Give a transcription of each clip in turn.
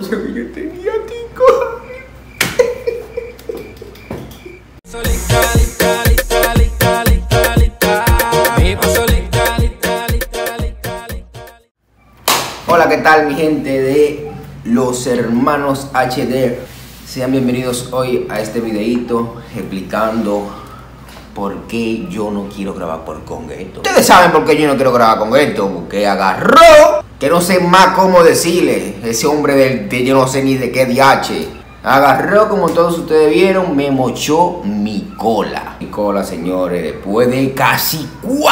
Yo tenía tico. Hola, ¿qué tal mi gente de los hermanos HD? Sean bienvenidos hoy a este videito explicando por qué yo no quiero grabar por Congueto. Ustedes saben por qué yo no quiero grabar con Congueto, porque agarró, que no sé más cómo decirle, ese hombre de yo no sé ni de qué DH. Agarró, como todos ustedes vieron, me mochó mi cola. Mi cola, señores, después de casi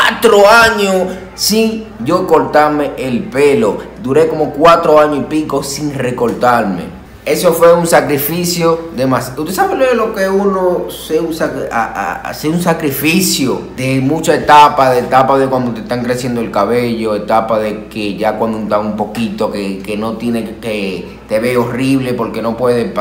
4 años sin yo cortarme el pelo. Duré como 4 años y pico sin recortarme. Eso fue un sacrificio demasiado. Usted sabe lo que uno se usa hacer un sacrificio de muchas etapas, de cuando te están creciendo el cabello, etapa de que ya cuando está un poquito que no tiene que te ve horrible porque no puede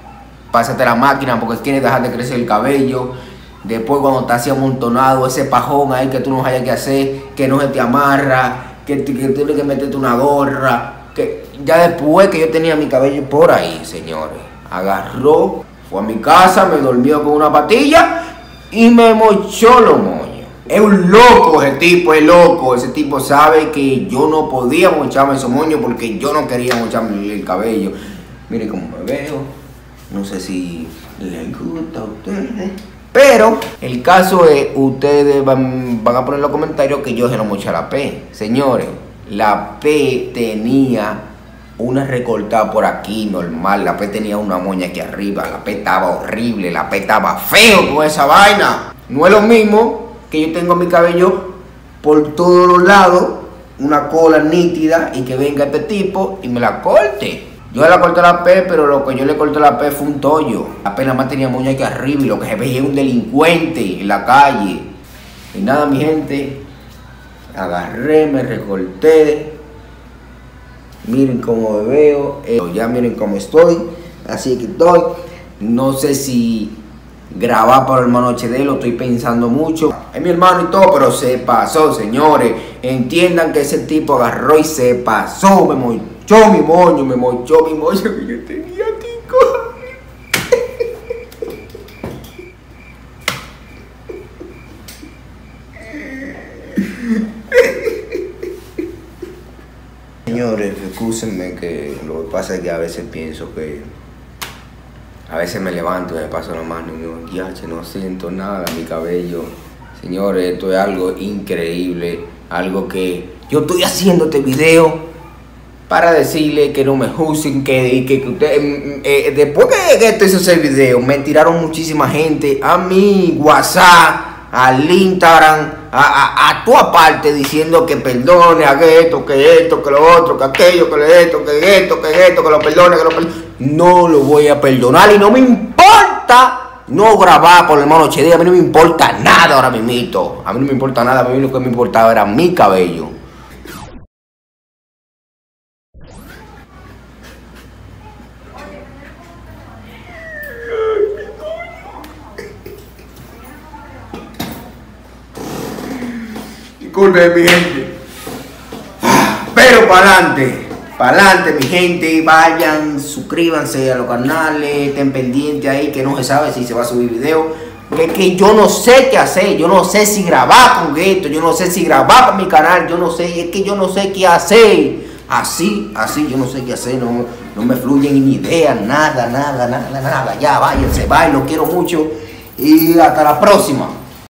pásate la máquina porque tienes que dejar de crecer el cabello. Después cuando está así amontonado, ese pajón ahí que tú no hayas que hacer, que no se te amarra, que tienes que meterte una gorra. Que ya después que yo tenía mi cabello por ahí, señores, agarró, fue a mi casa, me durmió con una patilla y me mochó los moños. Es un loco ese tipo, es loco. Ese tipo sabe que yo no podía mocharme esos moños porque yo no quería mocharme el cabello. Miren cómo me veo, no sé si les gusta a ustedes. Pero el caso es, ustedes van a poner en los comentarios que yo se lo moché a la P. Señores, la P tenía una recortada por aquí normal. La P tenía una moña aquí arriba. La P estaba horrible. La P estaba feo con esa vaina. No es lo mismo que yo tengo mi cabello por todos los lados, una cola nítida, y que venga este tipo y me la corte. Yo le corté la P, pero lo que yo le corté la P fue un tollo. La P nada más tenía moña aquí arriba y lo que se veía un delincuente en la calle. Y nada, mi gente, agarré, me recorté. Miren cómo me veo, ya miren cómo estoy. Así que estoy. No sé si grabar para el hermano HD, lo estoy pensando mucho. Es mi hermano y todo, pero se pasó, señores. Entiendan que ese tipo agarró y se pasó. Me mochó mi moño, que yo tenía tico. Señores, excúsenme, que lo que pasa es que a veces pienso que a veces me levanto y me paso la mano y digo, ya, no siento nada en mi cabello. Señores, esto es algo increíble, algo que yo estoy haciendo este video para decirle que no me juzguen, que ustedes, después que esto hizo ese video, me tiraron muchísima gente a mi WhatsApp, al Instagram, a toda parte, diciendo que perdone, haga esto, que lo otro, que aquello, que esto, que lo perdone, No lo voy a perdonar y no me importa no grabar por el hermano HD. A mí no me importa nada ahora mismo. A mí no me importa nada, a mí lo que me importaba era mi cabello. Disculpen, mi gente. Pero para adelante, mi gente. Vayan, suscríbanse a los canales, estén pendientes ahí, que no se sabe si se va a subir video. Que yo no sé qué hacer, yo no sé si grabar con esto, yo no sé si grabar para mi canal, yo no sé, es que yo no sé qué hacer. Así, yo no sé qué hacer, no me fluyen ni ideas, nada. Ya, váyanse, bye, los quiero mucho y hasta la próxima.